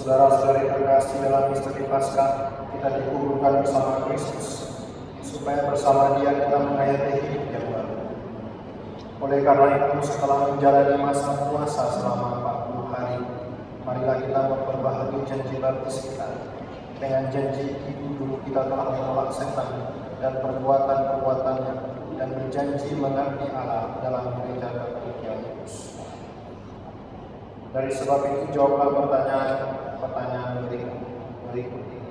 Saudara-saudari terkasih, dalam misteri Paskah kita dikuburkan bersama Kristus, supaya bersama Dia kita menghayati hidup yang baru. Oleh karena itu, setelah menjalani masa puasa selama 40 hari, marilah kita memperbaharui janji baptis kita dengan janji itu dulu kita telah menolak setan dan perbuatan-perbuatannya, dan berjanji mengabdi Allah dalam gereja Katolik yang kudus. Dari sebab itu, jawablah pertanyaan berikut ini.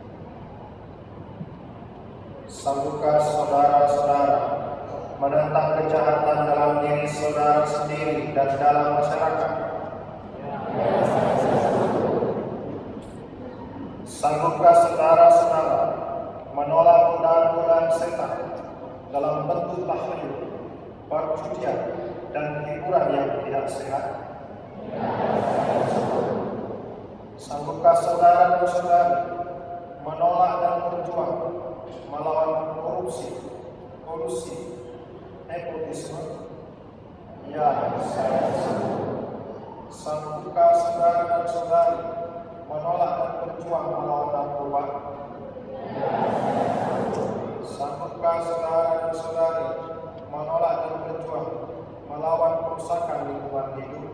Sanggupkah saudara-saudara menentang kejahatan dalam diri saudara sendiri dan dalam masyarakat? Sanggupkah saudara-saudara menolak godaan-godaan setan dalam bentuk tahlil, perjudian, dan hiburan yang tidak sehat? Sanggupkah saudara dan saudari menolak dan berjuang melawan korupsi, kolusi, nepotisme? Ya, saya sanggup. Sanggupkah saudara dan saudari menolak dan berjuang melawan narkoba? Sanggupkah saudara dan saudari menolak dan berjuang melawan kerusakan lingkungan hidup?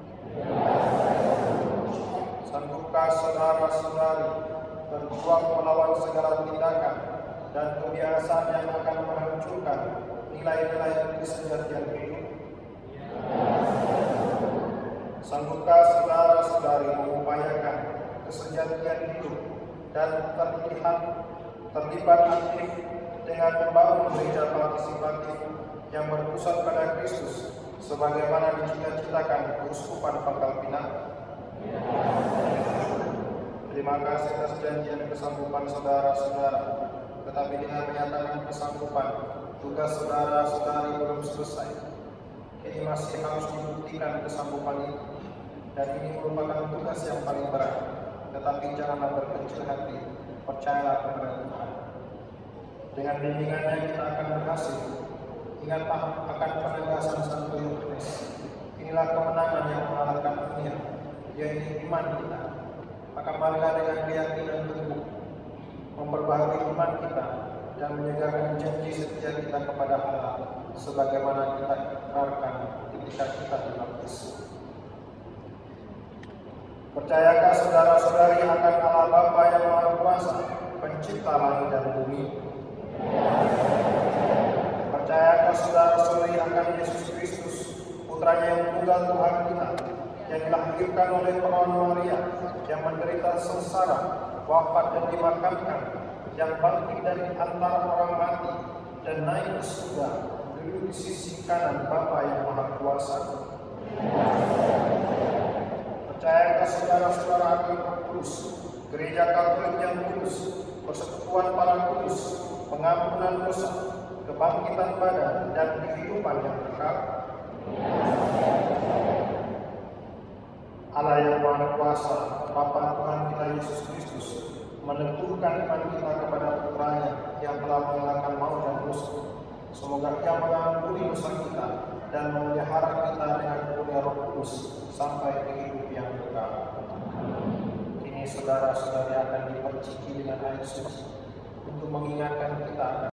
Sanggupkah saudara-saudari berjuang melawan segala tindakan dan kebiasaan yang akan menghancurkan nilai-nilai kesejahteraan hidup? Sanggupkah saudara-saudari mengupayakan kesejahteraan hidup dan terlibat aktif dengan membangun gereja partisipatif yang berpusat pada Kristus sebagaimana dicita-citakan Keuskupan Pangkal Pinang? Terima kasih atas janjian kesanggupan saudara-saudara, tetapi dengan menyatakan kesanggupan, tugas saudara-saudari belum selesai. Ini masih harus dibuktikan kesanggupan itu, dan ini merupakan tugas yang paling berat. Tetapi janganlah berkecil hati, percayalah kepada Tuhan. Dengan bimbingannya kita akan berhasil. Ingatlah akan penegasan Santo Yohanes. Inilah kemenangan yang mengalahkan dunia, yaitu iman kita. Maka marilah dengan keyakinan teguh memperbaharui iman kita dan menyegarkan janji setia kita kepada Allah, sebagaimana kita ikrarkan ketika kita dibaptis. Percayakah saudara-saudari akan Allah Bapa yang Maha Kuasa, Pencipta langit dan bumi? Percayakah saudara-saudari akan Yesus Kristus, Putranya yang tunggal Tuhan kita, yang dilahirkan oleh perawan Maria, yang menderita sengsara, wafat dan dimakamkan, yang bangkit dari antara orang mati dan naik ke surga, duduk di sisi kanan Bapa yang Maha Kuasa? Percayakah saudara-saudara akan Roh Kudus, gereja Katolik yang kudus, persekutuan para kudus, pengampunan dosa, kebangkitan badan, dan kehidupan yang kekal? Allah yang Maha Kuasa, Bapa Tuhan kita Yesus Kristus, meneguhkan iman kita kepada Putranya yang telah mengalahkan maut dan dosa. Semoga Ia mengampuni dosa kita dan memelihara kita dengan karunia Roh Kudus sampai ke hidup yang kekal. Kini saudara-saudari akan diperciki dengan air suci untuk mengingatkan kita